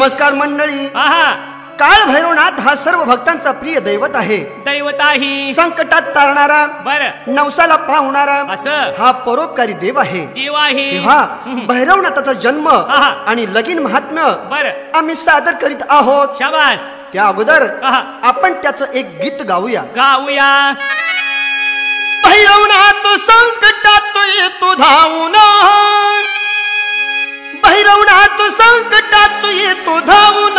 नमस्कार मंडळी। आहा काळ भैरवनाथ हा सर्व भक्तांचा प्रिय दैवत आहे। दैवताही संकटात तारणारा, बर नवसाला पावणारा असं हा परोपकारी देव आहे। देव आहे। तेव्हा भैरवनाथाचा जन्म आणि लगीन महात्म्य बर आम्ही सादर करीत आहोत। शाबास। त्या अगोदर आपण त्याचं एक गीत गाऊया। गाऊया। भैरवनाथ संकटात येतो धावून, भैरवनाथ संकटात येतो धावून,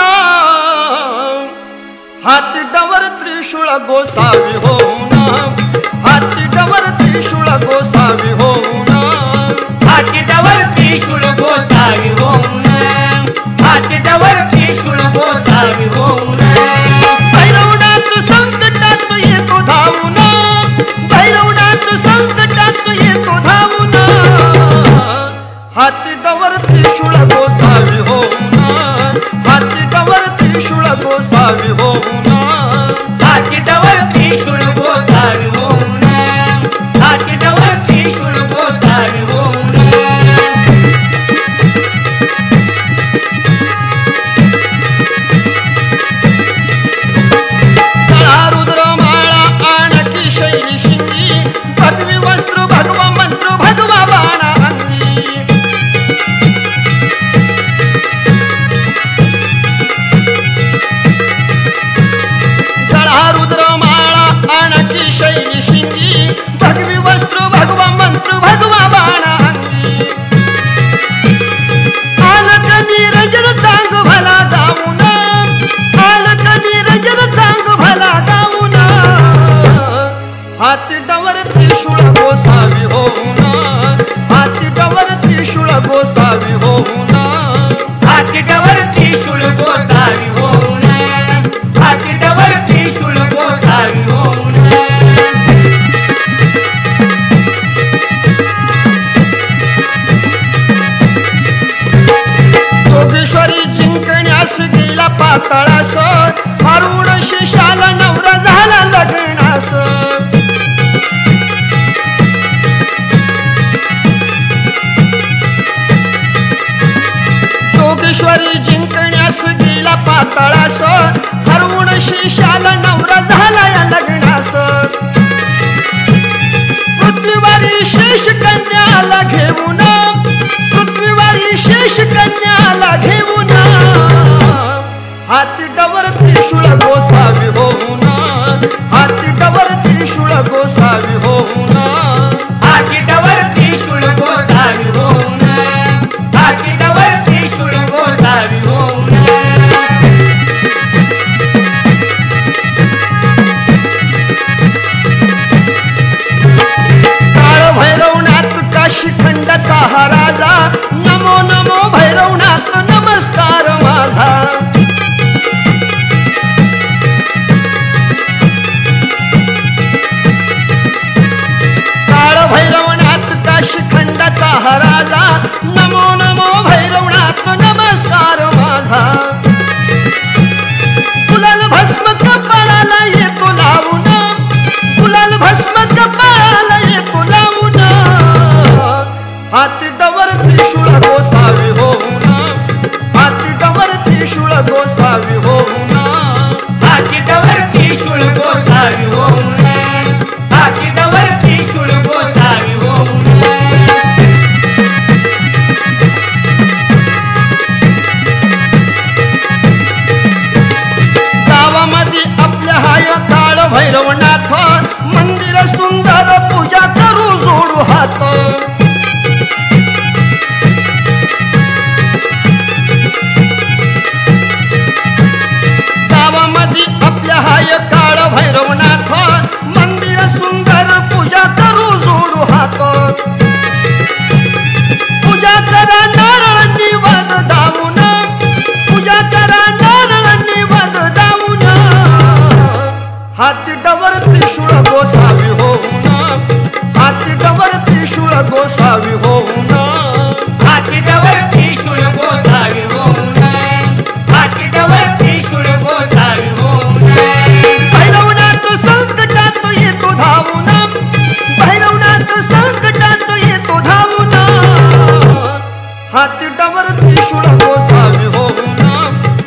हाती डवर त्रिशूळ गोसावी होऊन, हाती डवर त्रिशूळ गोसावी होऊन, हाती डवर त्रिशूळ गोसावी होऊन, हाती डवर त्रिशूळ गोसावी होऊन, भैरवनाथ संकटात येतो धावून, भैरवनाथ संकटात येतो धावून, हाती डवर त्रिशूळ गोसावी होऊन, हाती डवर त्रिशूळ गोसावी होऊन, हाती डवर त्रिशूळ गोसावी होऊन, हाती डवर त्रिशूळ गोसावी होऊन, गळा रुद्र माळा आणखी शैली शिंगी, भगवी वस्त्र भगवा मंत्र भगवा बाणा अंगी, गळा रुद्र माळा आणखी शैली शिंगी, भगवी वस्त्र भगवा मंत्र भगवा बाणा अंगी, आलक निरंजन चांग भला गाऊन, आलक निरंजन चांग भला गाऊन, हाती डवर त्रिशूळ गोसावी होऊन, हाती डवर त्रिशूळ गोसावी होऊन, हाती डवर त्रिशूळ गोसावी होऊन, हाती डवर त्रिशूळ गोसावी होऊन, योगेश्वरी जिंकण्यास गेला पाताळास, हरुण शेषाला नवरा झाला लग्नास, योगेश्वरी जिंकण्यास गेला पाताळास, हरुण शेषाला नवरा झाला या लग्नास, पृथ्वीवारी शेष कन्याला घेऊन, पृथ्वीवारी शेष कन्याला घेऊन, हाती डवर त्रिशूळ गोसावी होऊन, हाती डवर त्रिशूळ गोसावी होऊन, हाती डवर त्रिशूळ गोसावी होऊन, हाती डवर त्रिशूळ गोसावी होऊन, काळ भैरवनाथ काशी खंडाचा हा राजा, नमो नमो भैरवनाथ नमस्कार माझा, काळ भैरवनाथ काशी खंडाचा हा राजा, नमो नमो भैरवनाथ नमस्कार माझा, गुलाल भस्म कपाळाला येतो लावून, गुलाल भस्म कपाळाला येतो लावून, हाती डवर त्रिशूळ गोसावी होऊन, हाती डवर त्रिशूळ गोसावी होऊन, हाती डवर त्रिशूळ गोसावी होऊन, हाती डवर त्रिशूळ गोसावी होऊन, गावामध्ये आपल्या हाय काळ भैरवनाथ, मंदिर सुंदर पूजा करू जोडू हात, गावामध्ये आपल्या हाय काळ भैरवनाथ, मंदिर सुंदर पूजा करू जोडू हात, पूजा करा नारळ निवद दावून, पूजा करा नारळ निवद दावून, हाती डवर त्रिशूळ गोसावी होऊन, हाती डवर त्रिशूळ गोसावी होऊन, हाती डवर त्रिशूळ गोसावी होऊन, हाती डवर त्रिशूळ गोसावी होऊन, भैरवनाथ संकटात येतो धावून, भैरवनाथ संकटात येतो धावून, हाती डवर त्रिशूळ गोसावी होऊन,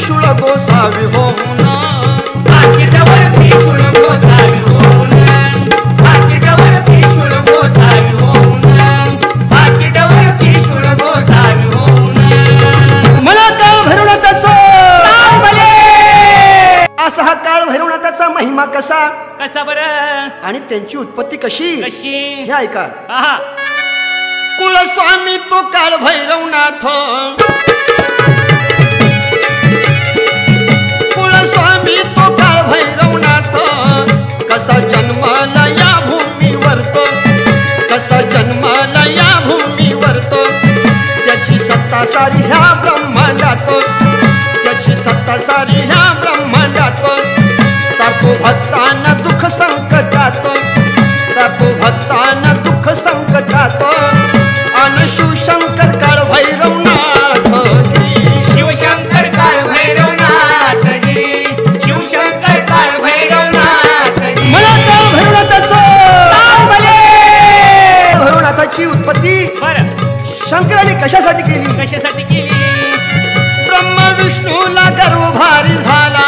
त्रिशूळ गोसावी होऊन हातीजवळ त्रिशूळ गोसावी होऊन हातीजवळ त्रिशूळ गोसावी होऊन हातीजवळ त्रिशूळ गोसावी होऊन मला काळ भैरवनाथाचा भले असा हा काळ भैरवनाथाचा महिमा कसा कसा बरं आणि त्यांची उत्पत्ती कशी कशी हे ऐका आहा कुलस्वामी तो काळ भैरवनाथ कुलस्वामी तो काळ भैरवनाथ कसा जन्माला या भूमीवर तो कसा जन्माला या भूमीवर तो त्याची सत्ता सारी ह्या ब्रह्मांडात त्याची सत्ता सारी ह्या ब्रह्मांडात ताको भक्तांना दुःख संकटात ताको भक्तांना दुःख संकटात अन शिवशंकर काळ भैरवनाथ शिवशंकर काळ भैरवनाथ जी शिवशंकर काळ भैरवनाथ जी मला काळ भैरवनाथाचं भले भैरवनाथाची उत्पत्ती बरं शंकराने कशासाठी केली कशासाठी केली ब्रह्मा विष्णूला गर्व भारी झाला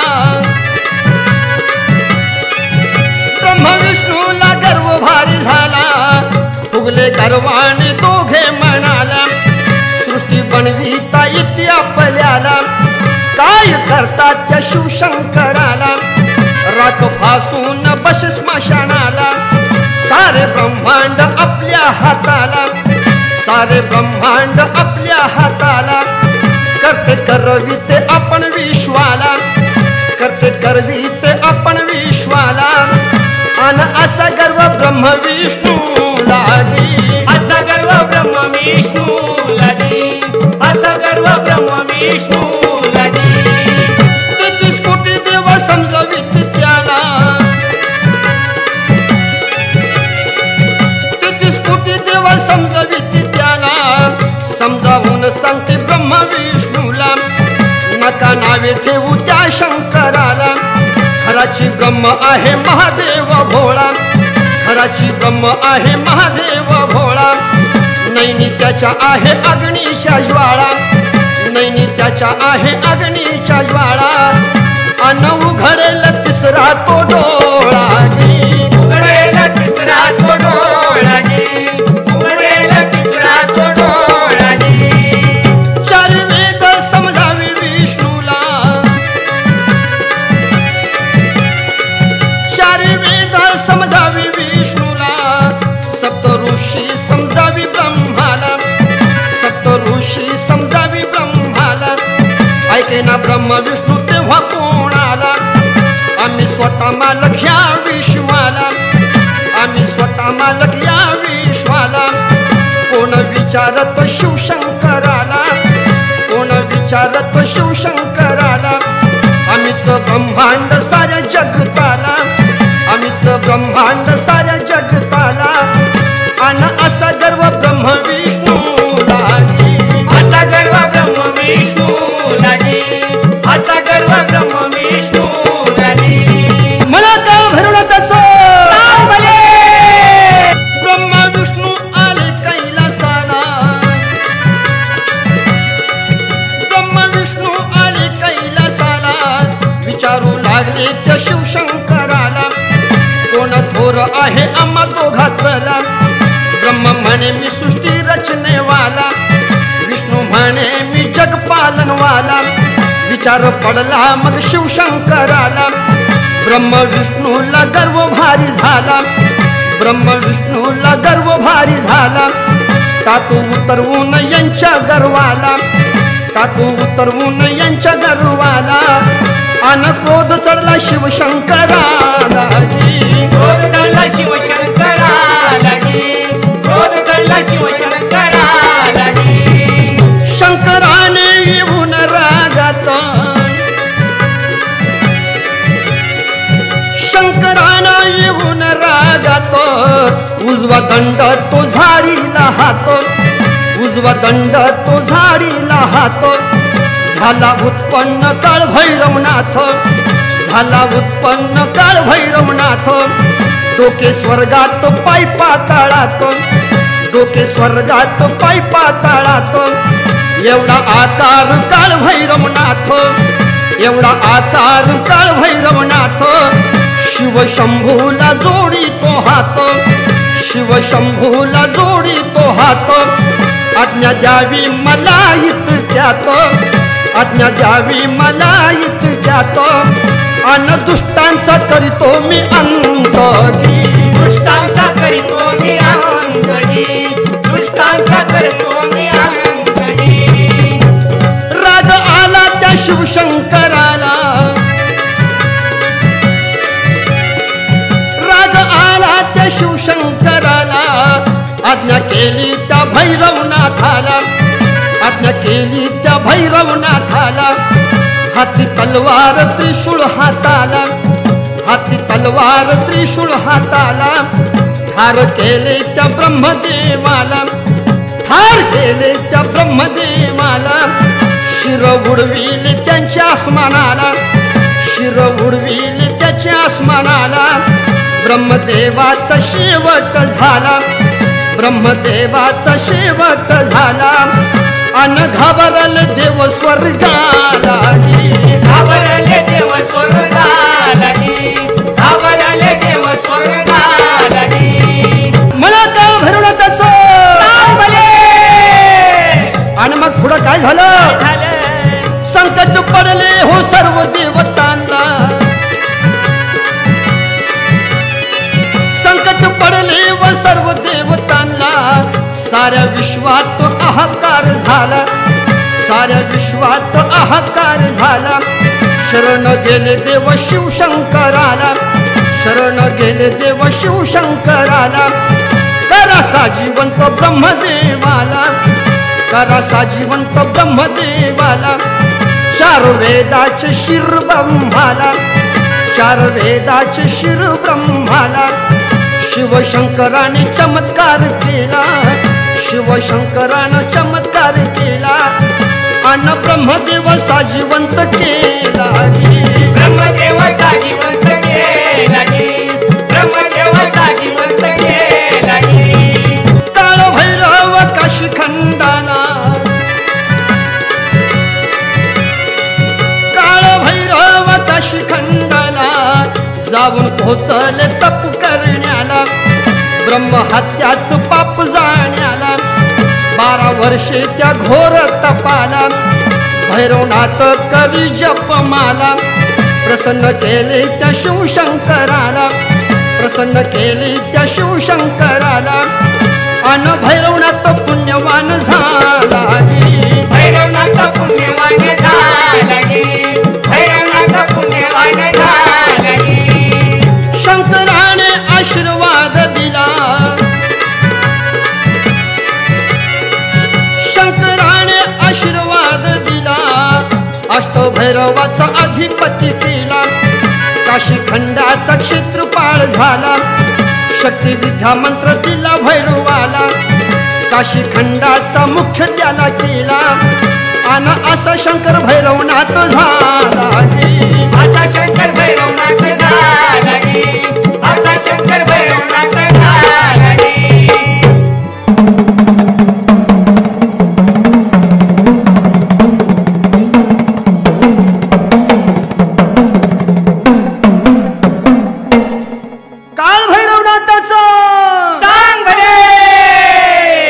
ब्रह्मा विष्णूला गर्व भारी झाला फुगले गर्वाने दोघे म्हणाला सृष्टी बनविता इति आपल्याला काय करतात त्या शिवशंकराला राख फासून बस स्मशानाला सारे ब्रह्मांड आपल्या हाताला सारे ब्रह्मांड आपल्या हाताला करते करविते आपण विश्वाला करते करविते आपण विश्वाला अन असा गर्व ब्रह्म विष्णूला असा गर्व ब्रह्म विष्णूला जी असा गर्व ब्रह्म विष्णूला जी 33 कोटी देव समजवित त्याला 33 कोटी देव समजवित त्याला समजावून सांगते ब्रह्म विष्णूला नका नावे ठेवू त्या शंकराला खराची ब्रह्म आहे महादेव भोळा खराची ब्रह्म आहे महादेव भोळा नैनित्याच्या आहे अग्नीच्या ज्वाळा नैनित्याच्या आहे अग्नीच्या ज्वाळा अन उघडेल तिसरा तो डोळा उघडेल तिसरा तो डोळा जी उघडेल तिसरा तो डोळा जी चार वेद समजावी विष्णूला चार वेद समजावी विष्णूला सप्त ऋषी समजावी ब्रह्माला सप्त ऋषी समजावी ब्रह्माला ऐके ना ब्रह्म विष्णू तेव्हा कोणाला आम्ही स्वतः मालक ह्या विश्वाला आम्ही स्वतः मालक या विश्वाला कोण विचारत शिवशंकराला कोण विचारत शिवशंकराला आम्हीच ब्रह्मांड साऱ्या जगताला आम्हीच ब्रह्मांड साऱ्या जगताला अन असा गर्व ब्रह्म विष्णूला असा गर्व ब्रह्म विष्णूला जी असा गर्व ब्रह्म विष्णूला जी मला काळ भैरवनाथाचं भले ब्रह्मा विष्णू आले कैलासाला ब्रह्मा विष्णू आले कैलासाला विचारू लागले त्या शिवशंकराला कोण थोर आहे आम्हा दोघातला ब्रह्म म्हणे मी सृष्टी रचनेवाला विष्णू म्हणे मी जग पालनवाला विचार पडला मग शिवशंकराला ब्रह्म विष्णूला गर्व भारी झाला ब्रह्म विष्णूला गर्व भारी झाला टाकू उतरवून यांच्या गर्वाला टाकू उतरवून यांच्या गर्वाला अन क्रोध चढला शिवशंकराला क्रोध चढला शिवशंकराला जी क्रोध चढला शिवशंकराला जी शंकराने येऊन रागात शंकराना येऊन रागात उजवा दंड तो झाडीला हात उजवा दंड तो झाडीला हात झाला उत्पन्न काळ भैरवनाथ झाला उत्पन्न काळ भैरवनाथ डोके स्वर्गात पाय पाताळात डोके स्वर्गात पाय पाताळात एवढा आकार काळ भैरवनाथ एवढा आकार काळ भैरवनाथ शिवशंभूला जोडी तो हात शिवशंभूला जोडी तो हात आज्ञा द्यावी मला इतक्यात आज्ञा द्यावी मला इतक्यात अन दुष्टांचा करीतो मी अंतरी दुष्टांचा करीतो मी अंतरी दुष्टांचा करतो मी अंतरी राग आला त्या शिवशंकराला राग आला त्या शिवशंकराला आज्ञा केली त्या भैरवनाथाला आज्ञा केली त्या भैरवनाथाला हाती तलवार त्रिशूळ हाताला हाती तलवार त्रिशूळ हाताला ठार केले त्या ब्रह्मदेवाला ठार केले त्या ब्रह्मदेवाला शिर उडविले त्यांच्या आसमानाला शिर उडविले त्याच्या आसमानाला ब्रह्मदेवाचा शेवट झाला ब्रह्मदेवाचा शेवट झाला अन घाबरल देव स्वर्गाला घाबरले देव स्वर्गाला घाबरले देव स्वर्गाला मला काय भरवण्याचं आणि मग पुढं काय झालं संकट पडले हो सर्व देवतांना संकट पडले व सर्व देवतांना साऱ्या विश्वात हाहाकार झाला साऱ्या विश्वात हाहाकार झाला शरण गेले देव शिवशंकराला शरण गेले देव शिवशंकराला करासा जिवंत ब्रह्मदेवाला करासा जिवंत ब्रह्मदेवाला चार वेदाचे शिर ब्रह्माला चार वेदाचे शिर ब्रह्माला शिवशंकराने चमत्कार केला शिवशंकरानं चमत्कार केला अन ब्रह्मदेव साजिवंत केला ब्रह्मदेव साजिवंत केला ब्रह्मदेव साजिवंत केला काळ भैरव काशी खंडाना काळ भैरव काशी खंडाना जाऊन पोहोचले तप करण्याला ब्रह्महत्याच पाप जाण्याला 12 वर्षे त्या घोर तपाला भैरवनाथ कवी जपमाला प्रसन्न केले त्या शिवशंकराला प्रसन्न केले त्या शिवशंकराला अन भैरवनाथ पुण्यवान झाला भैरवनाथ पुण्यवान झाला भैरवनाथ पुण्यवान झाला शंकराने आशीर्वाद दिला शंकराने आशीर्वाद दिला अष्टभैरवाचा अधिपती केला काशी खंडाचा क्षेत्रपाळ झाला शक्ती विद्या मंत्र दिला भैरवाला काशी खंडाचा मुख्य त्याला केला अन असा शंकर भैरवनाथ झाला असा शंकर भैरवनाथ झाला असा शंकर भैरवनाथ झाला काळ भैरवनाथाचं सांग बरे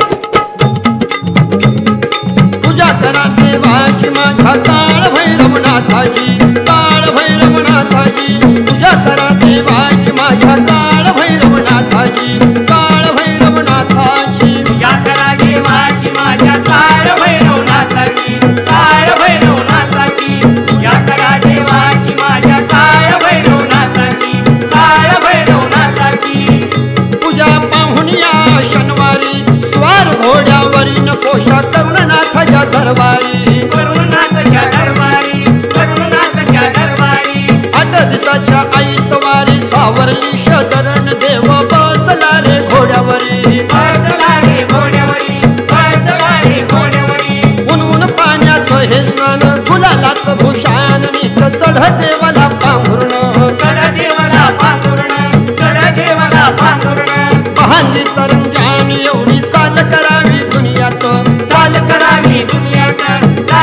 पूजा करा देवाची माझ्या काळ भैरवनाथाची काळ भैरवनाथाची पूजा करा देवाची माझ्या काळ भैरवनाथाची काळ भैरवनाथाची या करा देवाची माझ्या काळ भैरवनाथाची काळ भैरवनाथाची या करा देवाची माझ्या काळ भैरवनाथाची काळ भैरवनाथाची पूजा पाहून या शनिवारी स्वार घोड्यावरी न पोषा करुणनाथाच्या दरबारी करुणनाथाच्या दरबारी करुणनाथाच्या दरबारी 8 दिवसाच्या ऐतवारी सावरली शदरण देव बसला रे घोड्यावरी बसला रे घोड्यावरी बसला रे घोड्यावरी उन्हून पाण्याचं हे स्नान गुलालाचं भूषण नीत चढ देवाला पांघरुण चढ देवाला पांघरुण चढ देवाला पांघरुण बहाली तरंजान एवढी चाल करावी दुनियात चाल करावी दुनियात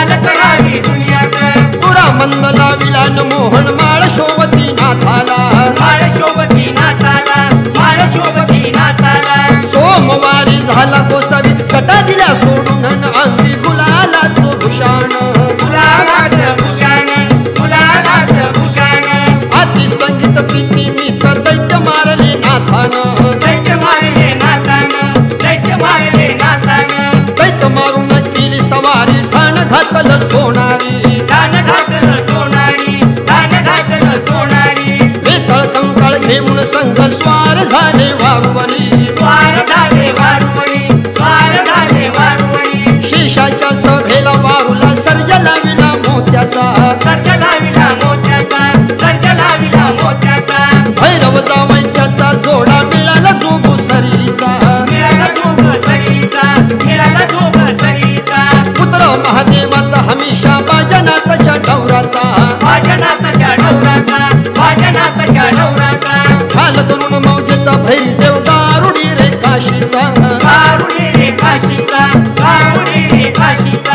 गजानन मोहन माळ शोभती नाथाला माळ शोभती नाथाला माळ शोभती नाथाला सोमवारी झाला गोसावी कटा दिल्या सोडून अंगी गुलालाच भूषण गुलालाचं भूषण गुलालाचं भूषण अति संगीत प्रीती मित दैत्य मारले नाथानं दैत्य मारले नाथानं दैत्य मारले नाथानं दैत्य मारून केली सवारी ठाण घातलं सोनारी दान घातलं सोनारी दान घातलं सोनारी वेतळ कंकाळ घेऊन संघ स्वार झाले वारुवरी स्वार झाले वारुवरी स्वार झाले वारुवरी शेषाच्या सभेला वारुला सर्ज लाविला मोत्याचा सर्ज लाविला मोत्याचा सर्ज लाविला मोत्याचा भैरव जावैत्याचा जोडा मिळाला जोगू सरीचा मिळाला जोग सरीचा मिळाला जोग सरीचा पुत्र महादेवाचा हमेशा बाजनाथच्या डवराचा वाजनाथच्या डवराचा वाजनाथच्या डवराचा खाल करून मौजेचा भैरदेव दारुडी रे काशीचा कारुणी रे काशीचा कारुणी रे काशीचा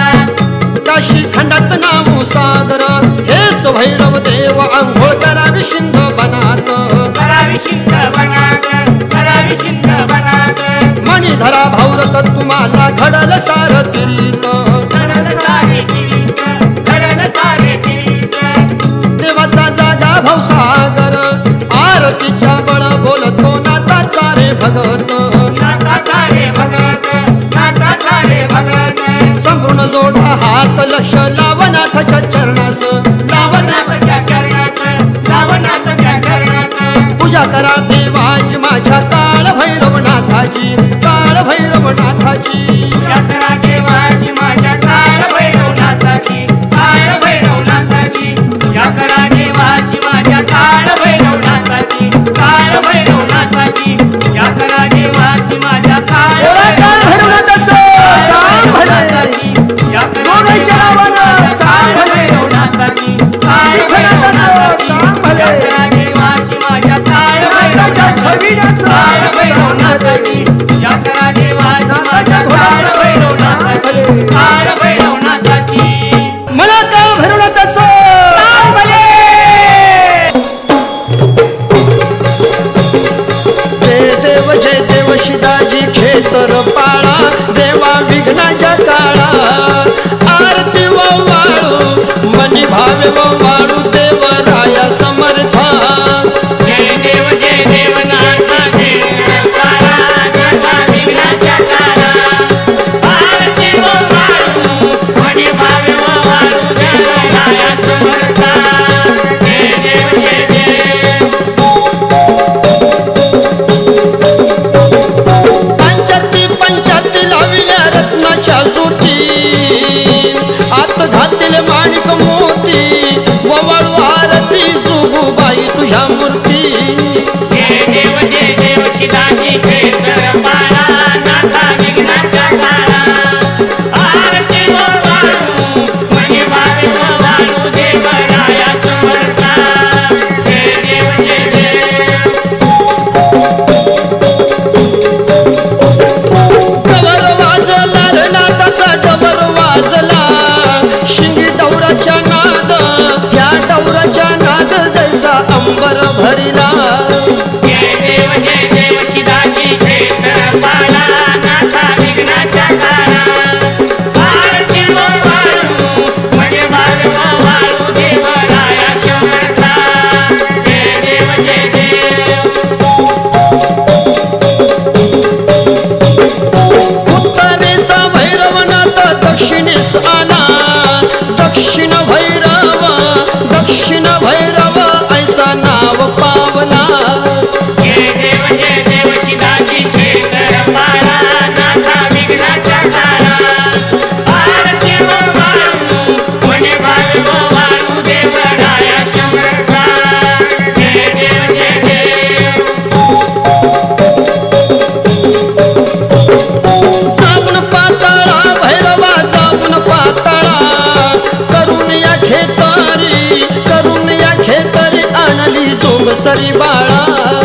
काशी खंडात नामू सागर हेच भैरव देव आंघोळ करावी शिंद बनात करावी शिंद बनाग करावी शिंद बनाग मणिधरा भाऊरत तुम्हाला घडल सार तिरीत घडल सारे किरीट घडल सारे किरीट देवाचा जागा भाऊसागर आरतीच्या बळ बोलतो नाताचा रे भगत नाथा सारे भगत नाथा सारे भगत संपूर्ण जोडा हात लक्ष लावनाथच्या चरणास लावनाथच्या चरणात लावनाथच्या चरणात पूजा करा देवाची माझ्या काळ भैरवनाथाची काळ भैरवनाथाची यात्रा देवाची माझ्या काळ भैरवनाथाची काळ भैरवनाथाची यात्रा देवाची माझ्या काळ भैरवनाथाची काळ भैरवनाथाची यात्रा देवाची माझ्या काळ भैरवनाथाचं सांग भले. जोगाईच्या नावानं सांग भले. भैरवनाथाची सिद्धनाथाचं सांग भले. यात्रा देवाची माझ्या काळ नाथाच्या छबिनाचं काळ सांग भैरवनाथाची भले. यात्रा देवाची माझ्या काळ भैरवनाथाची काळ भैरवनाथाची मला काळ भैरवनाथाचं सांग भले. जय देव शिदाजी क्षेत्र पाळा देवा विघ्नाच्या काळा आरती वाळू मनी भावे वाळू देव राया समर्था जय देव नाथा जय काळा नाथा विघ्नाच्या काळा आरती वाळू मनी भावे वाळू देव राया समर्था जय देव पंचाती लाविल्या रत्नाच्या ज्योती आत घातील माणिक मोती ववाळू आरती जोगूबाई तुझ्या मूर्ती जय देव शिदाजी क्षेत्र पाळा नाथा विघ्नाच्या काळा आरती वाळू मनी भावे वाळू देव राया समर्था जय देव डवर वाजला रे नाथाचा डवर वाजला शिंगी डवराच्या नाद त्या डवराच्या नाद जैसा अंबर भरिला जय देव शिदाजी क्षेत्र पाळा नाथा विघ्नाच्या काळा आरती वाळू मनी भावे वाळू देव राया समर्था जय देव उत्तरेचा भैरवनाथ दक्षिणेस आला दक्षिण भैरव ऐसा नाव पावला जय देव शिदाजी क्षेत्र पाळा नाथा विघ्नाच्या काळा आरती वाळू मनी भावे वाळू देव राया समर्था जय देव जाऊन पाताळा भैरवा जाऊन पाताळा करून या खेतरी आणली जोग सरी बाळा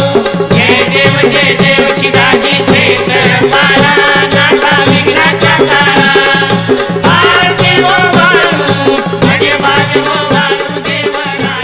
जय देव शिदाजी क्षेत्र पाळा नाथा विघ्नाच्या काळा आरती वाळू मनी भावे वाळू देव राया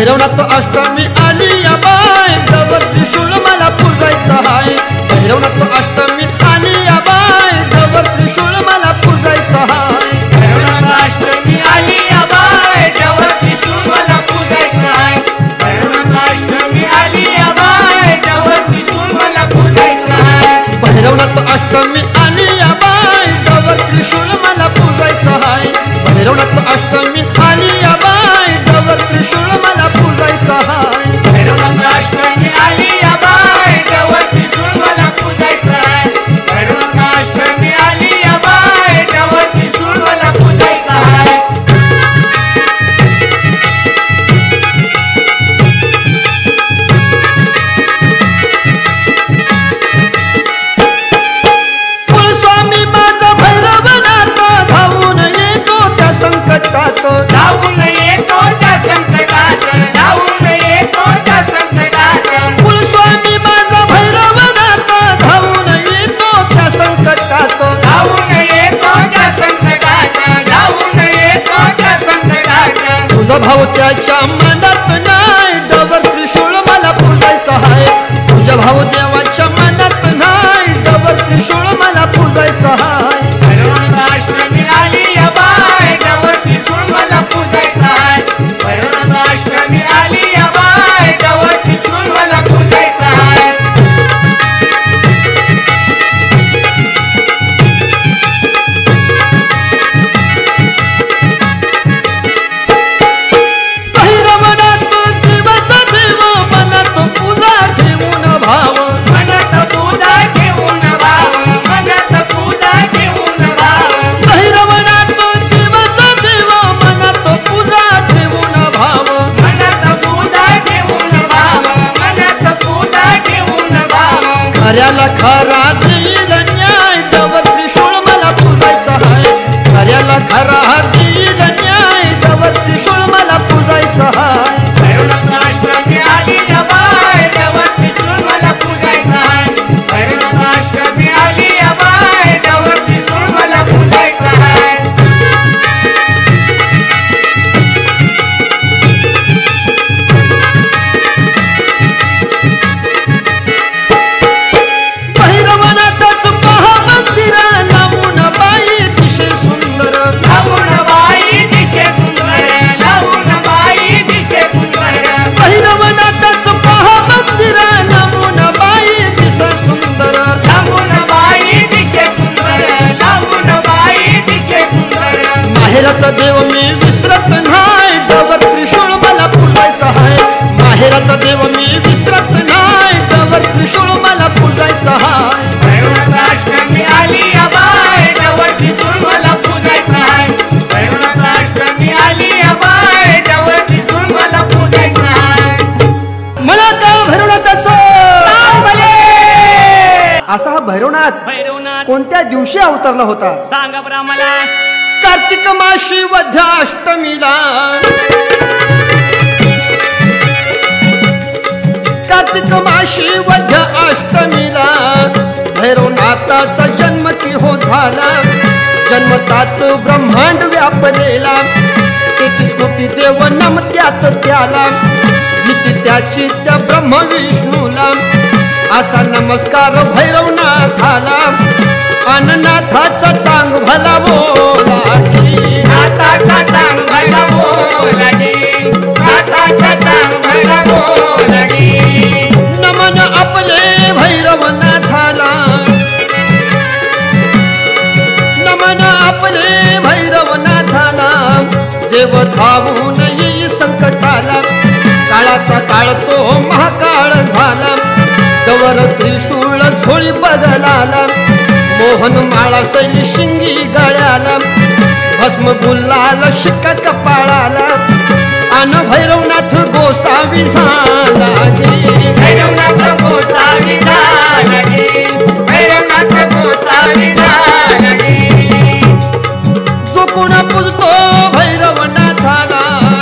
भैरवनाथ अष्टमी आली या बाय जवळ त्रिशूळ मला पूजायचं हाय भैरवनाथ अष्टमी आली या बाय जवळ त्रिशूळ मला पूजायचं हाय भैरवनाथ अष्टमी आली या बाय जवळ त्रिशूळ मला पूजायचं आहे भैरवनाथ अष्टमी आली या बाय जवळ त्रिशूळ मला पूजायचं आहे भैरवनाथ अष्टमी आली या बाय जवळ त्रिशूळ मला पूजायचं हाय भैरवनाथ अष्टमी आली या बाय जवळ त्रिशूळ मला पूजायचं हाय भैरवनाथ अष्टमी आली या बाय जवळ त्रिशूळ मला पूजायचं आहे भैरवनाथ अष्टमी आली या बाय जवळ त्रिशूळ मला पूजायचं आहे कुलस्वामी माझा भैरवनाथ धावून येतो त्या संकटात धावून येतो त्या संकटात धावून येतो त्या संकटात कुलस्वामी माझा भैरवनाथ धावून येतो त्या संकटात धावून येतो त्या संकटात धावून येतो त्या संकटात तुझा भाव त्याच्या मनात नाही जवळ त्रिशूळ मला पूजायचं हाय तुझा भाव देवाच्या मनात नाही जवळ त्रिशूळ मला पूजायचं हाय भैरवनाथ अष्टमी आली या बाय जवळ त्रिशूळ मला पूजायचं आहे भैरवनाथ अष्टमी आली या बाय जवळ त्रिशूळ मला पूजायचं आहे भैरवनाथ जीवाचा देव मनात पूजा ठेवून भाव मनात पूजा ठेवून भाव मनात पूजा ठेवून भाव भैरवनाथ जीवाचा देव मनात पूजा ठेवून भाव मनात पूजा ठेवून भाव मनात पूजा ठेवून भाव खऱ्याला खरा देईल न्याय जवळ त्रिशूळ मला पूजायचं हाय खऱ्याला खरा देईल न्याय जवळ त्रिशूळ मला पूजायचं हाय भैरवनाथ अष्टमी आली या बाय जवळ त्रिशूळ मला पूजायचं आहे भैरवनाथ अष्टमी आली या बाय जवळ त्रिशूळ मला पूजायचं आहे भैरवनाथाच पहा मंदिर लावून बाई दिशे सुंदर लावून बाई दिसे सुंदर लावून बाई दिसे सुंदर भैरवनाथाच पहा मंदिर लावून बाई दिशे सुंदर लावून बाई दिसे सुंदर लावून बाई दिसे सुंदर माहेराचा देव मी विसरत नाही जवळ त्रिशूळ मला पूजायचं हाय माहेराचा देव मी विसरत नाही जवळ त्रिशूळ मला पूजायचं हाय भैरवनाथ अष्टमी आली या बाय जवळ त्रिशूळ मला पूजायचं आहे भैरवनाथ अष्टमी आली या बाय जवळ त्रिशूळ मला पूजायचं आहे मला त्या भैरवनाथाचं असा हा भैरवनाथ भैरवनाथ कोणत्या दिवशी अवतरला होता? सांगा बरं आम्हाला कार्तिक माशी वध्य अष्टमीला कार्तिक माशी वध्य अष्टमीला भैरवनाथाचा जन्म की हो झाला जन्मताच ब्रह्मांड व्यापलेला 33 कोटी देव नमत्यात त्याला भीती त्याची त्या ब्रह्म विष्णूला असा नमस्कार भैरवनाथाला अननाथाचा चांग भला बोला नाथाचा चांग भला बोलागी नाथाचा चांग भला बोलागी नमन आपले भैरवनाथाला नमन आपले भैरवनाथाला देव धावून येई संकटाला काळाचा काळ तो महाकाळ झाला कवर त्रिशूळ झोळी बदलाला मोहन माळा शैली शिंगी गळ्याला भस्म गुलाल शिक्का कपाळाला अन भैरवनाथ गोसावी झाला भैरवनाथ गोसावी झालागी भैरवनाथ गोसावी झालागी जो कोणा पूजतो भैरवनाथाला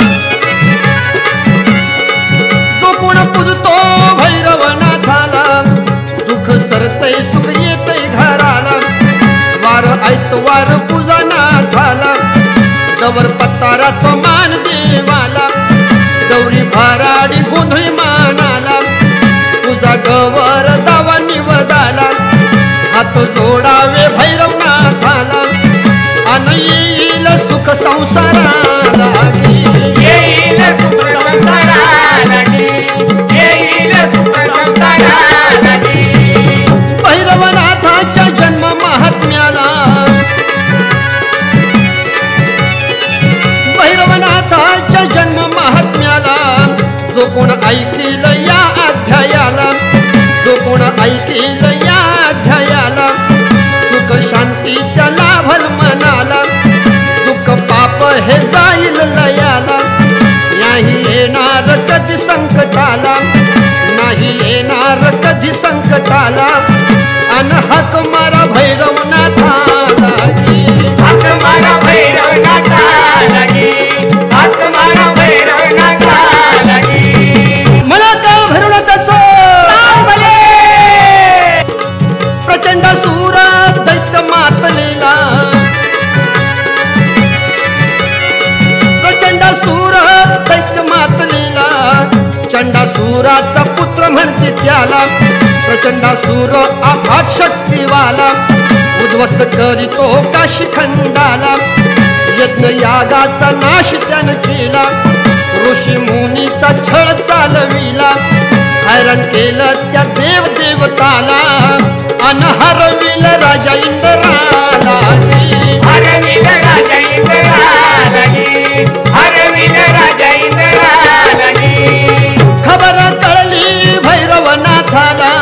जो कोणा पूजतो भैरवनाथाला दुःख सरतय सुख येतय घराला वार ऐतवार पूजा नाथाला जवर पत्ताराचा मान देवाला गौरी भराडी गोंधळी मानाला तुझा गवर दावा निवदाला हात जोडावे भैरवनाथाला अन येईल सुख संसाराला येईल सुख संसाराला येईल सुख संसाराला भैरवनाथाच्या जन्म महात्म्याला भैरवनाथाच्या जन्म महात्म्याला जो कोण ऐकील या अध्यायाला जो कोण ऐकील या अध्यायाला सुख शांती त्याला लाभल मनाला दुःख पाप हे जाईल लयाला नाही येणार कधी संकटाला नाही येणार कधी संकटाला अन हाक मारा भैरवनाथाला हाक मारा भैरवनाथाला हाक मारा भैरवनाथाला मला का भैरवनाथाचं प्रचंड सूरा दैत्य मातलेला प्रचंड सूर दैत्य मातलेला चंडासुराचा पुत्र म्हणते त्याला प्रचंडासूर अफाट शक्तिवाला उद्ध्वस्त करीतो काशी खंडाला यज्ञ यागाचा नाश त्यानं केला ऋषी मुनीचा छळ चालविला हैराण केलं त्या देव देवताला अन हरविल राजा इंद्राला हरविल राजा इंद्राला हरविल राजा इंद्राला खबर कळली भैरवनाथाला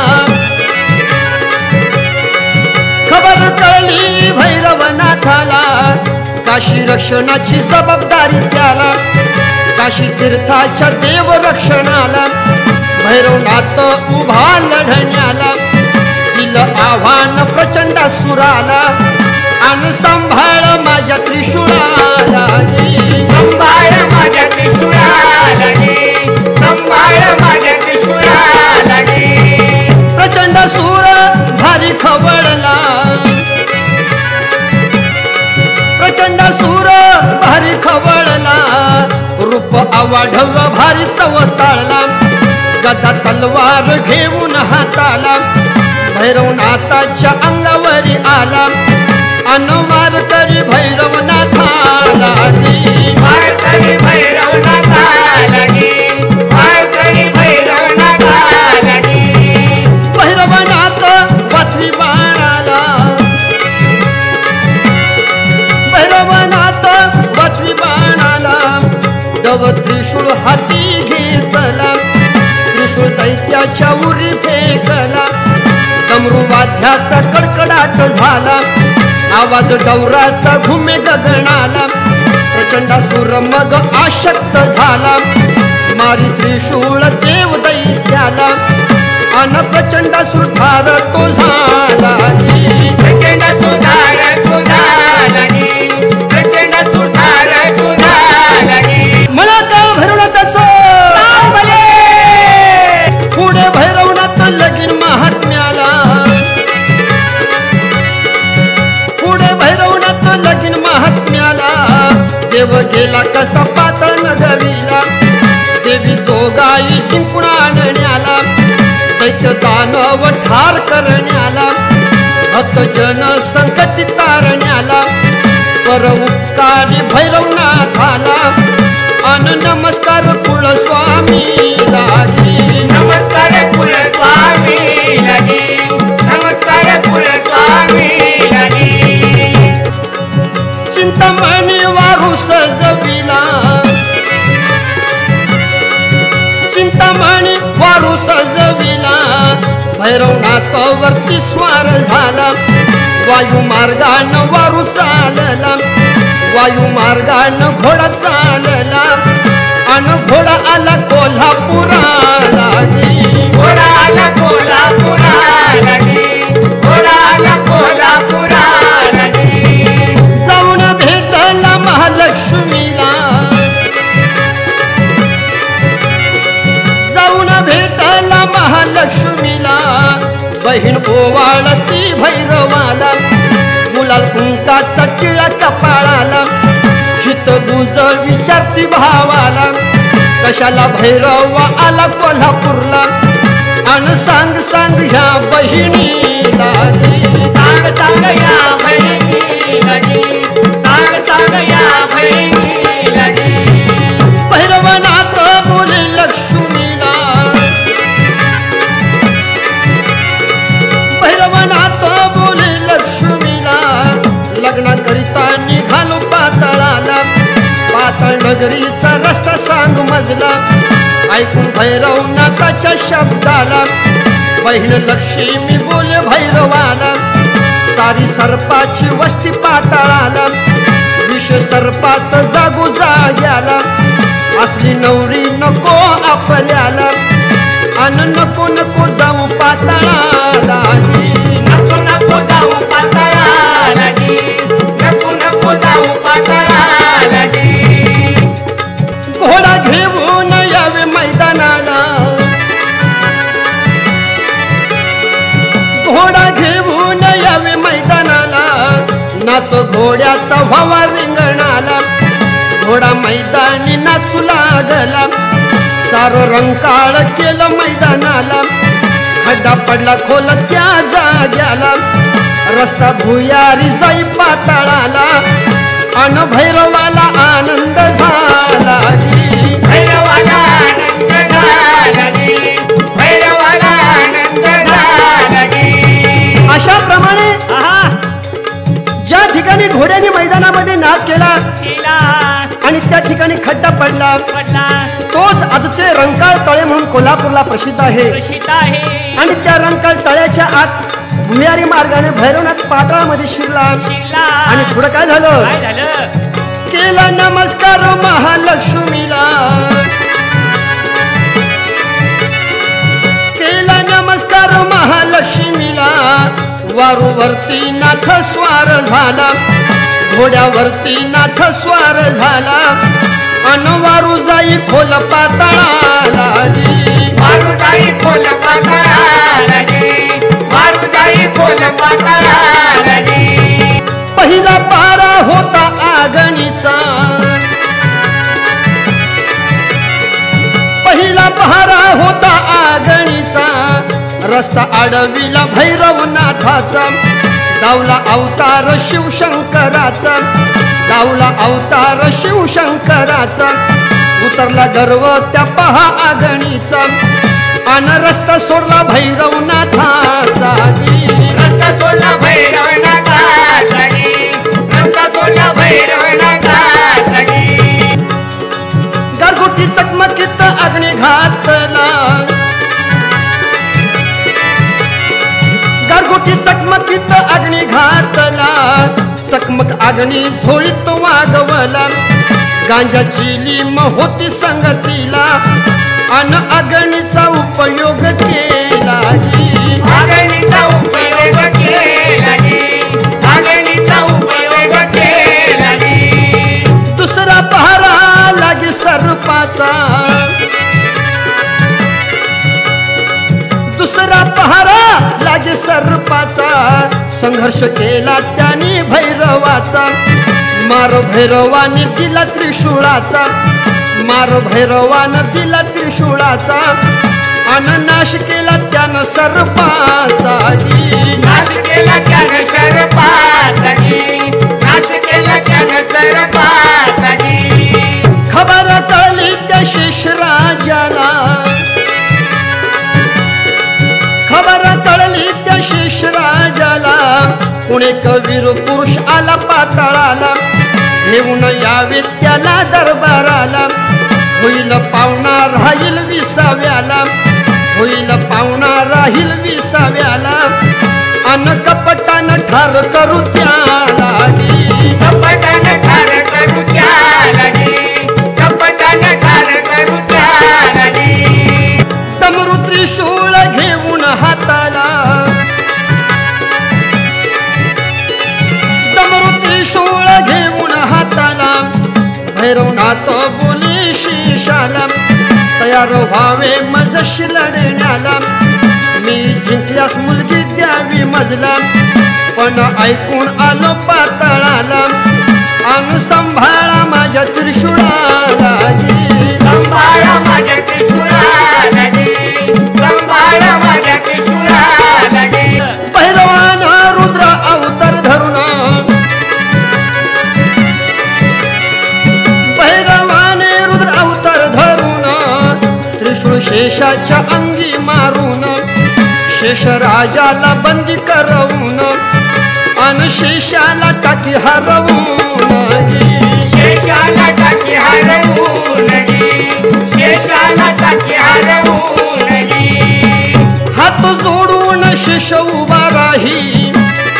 खबर कळली भैरवनाथाला काशी रक्षणाची जबाबदारी त्याला काशी तीर्थाच्या देव रक्षणाला भैरवनाथ उभा लढण्याला दिलं आव्हान प्रचंडासुराला आणि सांभाळ माझ्या त्रिशूळाला संभाळ माझ्या त्रिशूळाला संभाळ माझ्या त्रिशूळाला प्रचंडासूर भारी खवळला प्रचंडासूर भारी खवळला रूप आवाढव भारी चवताळला गदा तलवार घेऊन हाताला भैरवनाथाच्या अंगावरी आला अनुमार करी भैरवनाथाला मार करी भैरवनाथाला मार करी भैरवनाथाला भैरवनाथ वाचवी बाणाला भैरवनाथ वाचवी बाणाला दव त्रिशूळ हाती घेतला त्रिशूळ दैत्याच्या उरी फेकला डमरू वाद्याचा कडकडाट झाला आवाज डवराचा घुमे गगनाला प्रचंडासूर मग आशक्त झाला मारी त्रिशूळ देव दैत्याला अन प्रचंडासूर ठार तो झाला प्रचंडासूर ठार तो झाला प्रचंडासूर ठार तो झाला मला का भैरवनाथाचं पुढे भैरवनाथ लगीन महात्म्याला पुढे भैरवनाथ लगीन महात्म्याला देव गेला कसा पातळ नगरीला देवी जोगाई जिंकून आणण्याला दैत्य दानव ठार करण्याला भक्त जन संकटी तारण्याला पर उपकारी भैरवनाथाला अन नमस्कार कुलस्वामीला नमस्कार कुलस्वामीला नमस्कार कुलस्वामीला चिंतामणी वारू सजविला चिंतामणी वारू सजविला भैरवनाथावरती स्वार झाला वायू मार्गानं वारू चालला वायू मार्गानं घोडा चालला आणि घोडा आला कोल्हापुराला घोडा आला कोल्हापुराला घोडा आला कोल्हापुराला जाऊन भेटला महालक्ष्मीला जाऊन भेटला महालक्ष्मीला बहीण ओवाळती भैरवाला गुलाल कुंकाचा टिळा कपाळाला हित गुज विचारती भावाला कशाला भैरव आला कोल्हापूरला आणि सांग सांग ह्या बहिणीला सांग सांग या बहिणीला जी, सांग सांग या बहिणीला जी. भैरवनाथ बोले लक्ष्मीला, भैरवनाथ बोले लक्ष्मीला, लग्नाकरिता निघालो पाताळाला. पाताळ नगरीचा रस्ता सांग मजला, ऐकून भैरवनाथाच्या शब्दाला बहीण लक्ष्मी बोले भैरवाला. सारी सर्पाची वस्ती पाताळाला, विष सर्पाचं जागो जाग्याला. असली नवरी नको आपल्याला, अन नको नको जाऊ पाताळाला. नको नको जाऊ पाताळाला जी, नको नको जाऊ पाताळाला जी. घोडा घेऊन यावे मैदानाला, घोडा घेऊन यावे मैदानाला. नाच घोड्याचा व्हावा रिंगणाला, घोडा मैदानी नाचू लागला. सारं रंकाळ केलं मैदानाला, खड्डा पडला खोल त्या जाग्याला. रस्ता भुयारी जाई पाताळाला, अन भैरवाला आनंद झाला जी. भैरवाला आनंद झाला जी, भैरवाला आनंद झाला जी. अशाप्रमाणे ज्या ठिकाणी घोड्याने मैदानामध्ये नाच केला आणि त्या ठिकाणी खड्डा पडला, तोच आजचे रंकाळ तळे म्हणून कोल्हापूरला प्रसिद्ध आहे. आणि त्या रंकाळ तळ्याच्या आत भुयारी मार्गाने भैरवनाथ पाताळामध्ये शिरला. आणि पुढे काय झालं? केला नमस्कार महालक्ष्मीला, केला नमस्कार महालक्ष्मीला. वारूवरती नाथ स्वार झाला, घोड्यावरती नाथ स्वार झाला. अन वारू जाई खोल पाताळाला जी, वारू जाई खोल पाताळाला जी, वारू जाई खोल पाताळाला जी. पहिला पारा होता आगणीचा, पहिला पहारा होता आगणीचा. रस्ता अडविला भैरवनाथाचा, दावला अवतार शिवशंकराचा, दावला अवतार शिवशंकराचा. उतरला गर्व त्या पहा आगणीचा, अन रस्ता सोडला भैरवनाथाचा जी. रस्ता सोडला भैरवनाथाचा जी, रस्ता सोडला भैरवनाथाचा जी. गारगोटी चकमकीत अग्नी घातला, गारगोटी चकमकीत अग्नी घातला. चकमक अग्नी झोळीत वागवला, गांजा चिलीम होती संगतीला. अन अग्नीचा उपयोग केला जी, अग्नीचा उपयोग केला जी, अग्नीचा उपयोग केला जी. दुसरा पहारा लागे सर्पाचा, दुसरा पहारा लागे सर्पाचा. संघर्ष केला त्याने भैरवाचा, मार भैरवाने दिला त्रिशूळाचा, मार भैरवानं दिला त्रिशूळाचा. अन नाश केला त्यानं सर्पाचा जी, नाश केला त्यानं सर्पाचा जी, नाश केला त्यानं सर्पाचा जी. खबर कळली त्या शेषराजाला, खबर कळली त्या शेषराजाला. पुणे कवीर पुरुष आला पाताळाला, घेऊन यावे त्याला दरबाराला. होईल पाहुणा राहील विसाव्याला, होईल पाहुणा राहील विसाव्याला. अन कपटानं ठार करू त्याला जी, कपटानं ठार करू त्याला जी, कपटानं ठार करू त्याला जी. डमरू त्रिशूळ घेऊन हाताला, डमरू त्रिशूळ घेऊन हाताला. भैरवनाथ बोले शीशाला, तयार व्हावे मजशी लढण्याला. मी जिंकल्यास मुलगी द्यावी मजला, पण ऐकून आलो पाताळाला. अन सांभाळा माझ्या त्रिशूळाला जी, सांभाळा शेषाच्या अंगी मारून शेषराजाला बंदी करवून अन शेषाला टाकी हरवून शेषाला टाकी हरवून शेषाला टाकी हरवून हात जोडून शेष उभा राही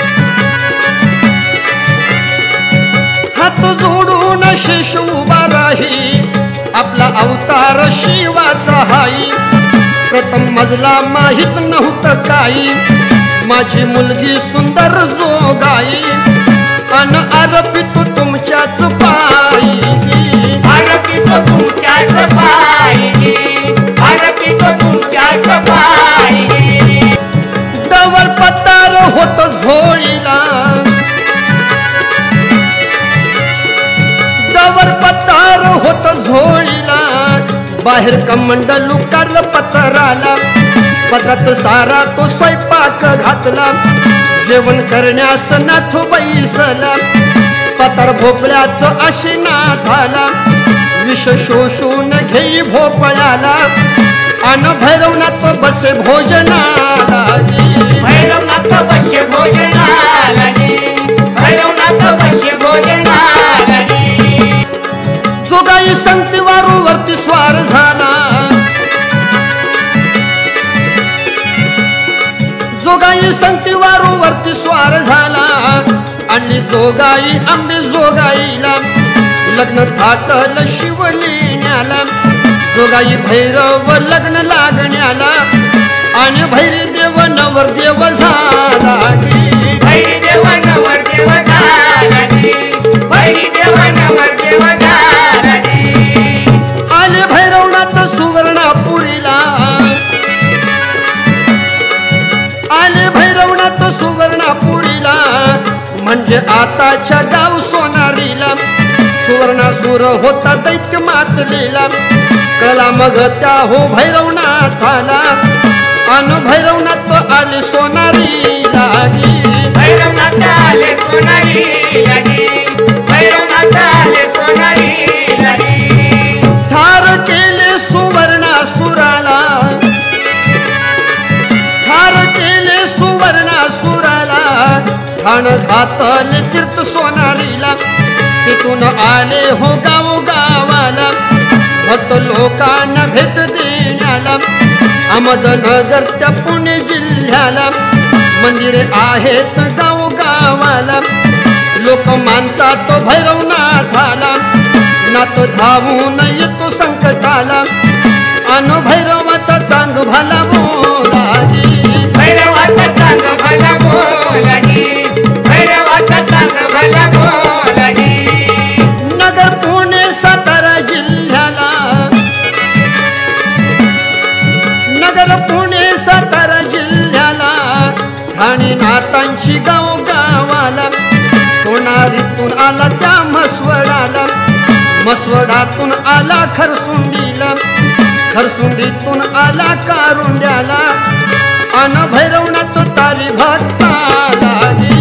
हात जोडून शेष उभा राही आपला अवतार शिवाचा हाई प्रथम मजला माहित नव्हतं काही माझी मुलगी सुंदर जोगाई अन अर्पितो तुमच्याच पायी अर्पितो तुमच्याच पायी अर्पितो तुमच्याच पायी डवल पतार होत झोळीला डवल पतार होत झोळीला बाहेर कमंडलू काढलं पत्राला पत्रात सारा तो स्वयंपाक घातला जेवण करण्यास नाथू बैसला पतार भोपळ्याचं अशिनाथ आला विष शोषून घेई भोपळ्याला अन भैरवनाथ बसे भोजनाला भैरवनाथ बसे भोजनाला भैरवनाथ बसे भोजनाला जोगाई संगती वारूवरती स्वार झाला जोगाई संगती वारूवरती स्वार झाला आणि जोगाई आंबे जोगाईला लग्न थाटल शिवलिण्याला जोगाई भैरव लग्न लागण्याला आणि भैरी देव नवरदेव झाला भैरी देव नवरदेव झाला भैरी देव नवरदेव झाला आले भैरवनाथ सुवर्णापुरीला आले भैरवनाथ सुवर्णापुरीला म्हणजे आताच्या गाव सोनारीला सुवर्णासूर होता दैत्य मातलेला कळला मग त्या हो भैरवनाथाला अन भैरवनाथ आले सोनारीला भैरवनाथ आले सोनारीला भैरवनाथ आले सोनारीला ठार केले सुवर्णासुराला ठार केले सुवर्णासुराला ठाण घातले तीर्थ सोनारीला तिथून आले हो गावाला भक्त लोकांना भेट देण्याला अहमदनगर त्या पुणे जिल्ह्याला मंदिरे आहेत गावाला लोक मानतात तो भैरवनाथाला नाथ धावून येतो संकटाला अन भैरवाचा चांग भला बोलाजी भैरवाचा चांग भला बोलाजी भैरवाचा चांग भला बोलाजी नगर पुणे सातारा जिल्ह्याला नगर पुणे सातारा जिल्ह्याला ठाणे नाथांची गावाला सोनारीतून आला त्या म्हसवडाला म्हसवडातून आला खरसुंडीला खरसुंडीतून आला कारुंड्याला अन भैरवनाथ तारी भक्ताला